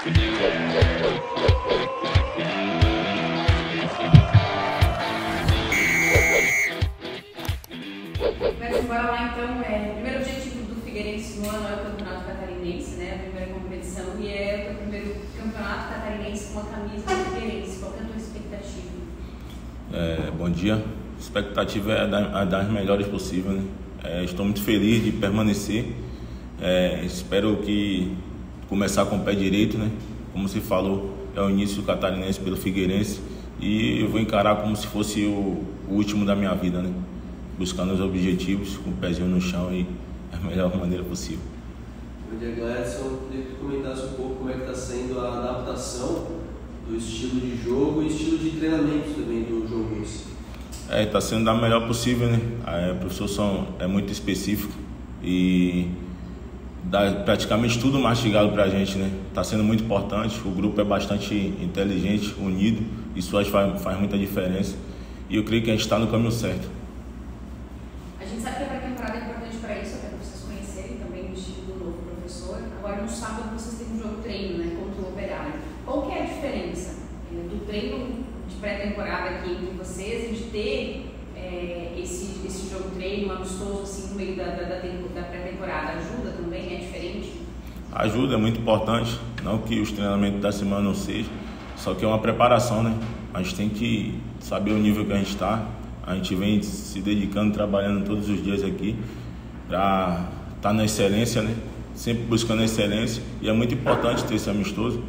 Mas bora lá então, o primeiro objetivo do Figueirense no ano é o Campeonato Catarinense, né? A primeira competição, e é o primeiro Campeonato Catarinense com a camisa do Figueirense. Qual é a tua expectativa? Bom dia. A expectativa é das melhores possível, né? Estou muito feliz de permanecer. Espero que começar com o pé direito, né? Como se falou, é o início do Catarinense pelo Figueirense e eu vou encarar como se fosse o último da minha vida, né? Buscando os objetivos com o pezinho no chão e da melhor maneira possível. Bom dia, Gladson. Queria que tu comentasse um pouco como é que está sendo a adaptação do estilo de jogo e estilo de treinamento também do jogo. Está sendo da melhor possível, né? O professor é muito específico e dá praticamente tudo mastigado pra gente, né? Está sendo muito importante, o grupo é bastante inteligente, unido, isso faz muita diferença e eu creio que a gente está no caminho certo. A gente sabe que a pré-temporada é importante para isso, até para vocês conhecerem também o estilo do novo professor. Agora, no sábado, vocês têm um jogo treino, né, contra o Operário. Qual que é a diferença do treino de pré-temporada aqui entre vocês e de ter esse jogo treino amistoso assim, no meio da pré-temporada? Ajuda também? É diferente? Ajuda, é muito importante. Não que os treinamentos da semana não sejam, só que é uma preparação, né? A gente tem que saber o nível que a gente está. A gente vem se dedicando, trabalhando todos os dias aqui para estar na excelência, né? Sempre buscando a excelência e é muito importante ter esse amistoso.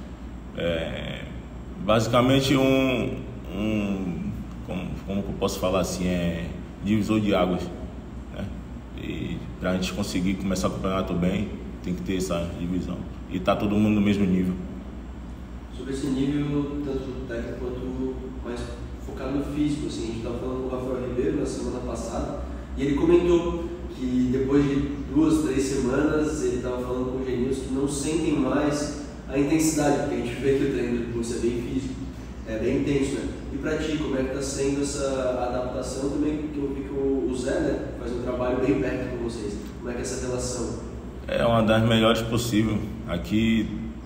Basicamente como eu posso falar assim, divisor de águas, né? E para a gente conseguir começar o campeonato bem, tem que ter essa divisão e tá todo mundo no mesmo nível. Sobre esse nível, tanto técnico quanto mais focado no físico, assim, a gente estava falando com o Rafael Ribeiro na semana passada e ele comentou que depois de 2, 3 semanas ele estava falando com o Genilson que não sentem mais a intensidade, porque a gente vê que o treino do curso é bem físico, é bem intenso, né? E para ti, como é que está sendo essa adaptação também, porque eu vi que o Zé, né, faz um trabalho bem perto com vocês, como é que é essa relação? É uma das melhores possível. Aqui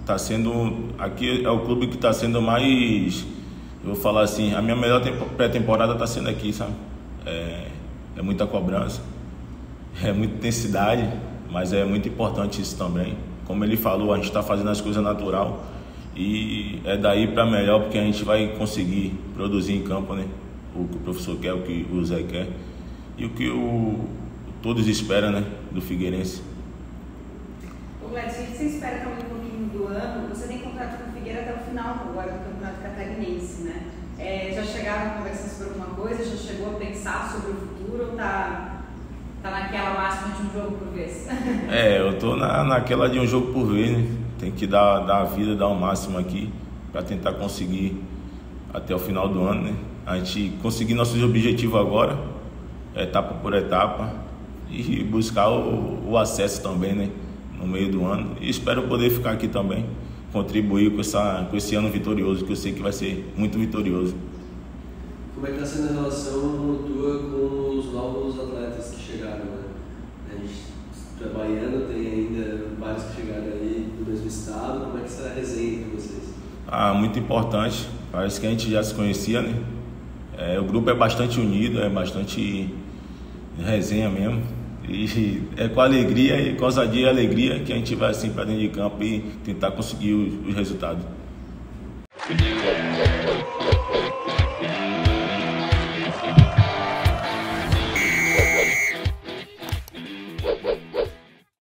é o clube que está sendo mais, eu vou falar assim, a minha melhor pré-temporada está sendo aqui, sabe? É muita cobrança, é muita intensidade, mas é muito importante isso também. Como ele falou, a gente está fazendo as coisas natural e é daí para melhor, porque a gente vai conseguir produzir em campo, né? O que o professor quer, o que o Zé quer e o que todos esperam, né? Do Figueirense. Ô Gladson, você espera também um pouquinho do ano, você tem contrato com o Figueira até o final agora do Campeonato Catarinense, né? Já chegaram conversando sobre alguma coisa? Já chegou a pensar sobre o futuro ou tá naquela máxima de um jogo por vez? Eu tô naquela de um jogo por vez, né? Tem que dar a vida, dar o máximo aqui para tentar conseguir até o final do ano, né? A gente conseguir nossos objetivos agora, etapa por etapa, e buscar o acesso também, né? No meio do ano. E espero poder ficar aqui também, contribuir com esse ano vitorioso, que eu sei que vai ser muito vitorioso. Como é que está sendo a relação tua com os novos atletas que chegaram, né? A gente é baiano, tem ainda vários que chegaram aí do mesmo estado. Como é que está a resenha entre vocês? Muito importante. Parece que a gente já se conhecia, né? O grupo é bastante unido, é bastante resenha mesmo. E é com alegria e com ousadia e alegria que a gente vai assim para dentro de campo e tentar conseguir os resultados.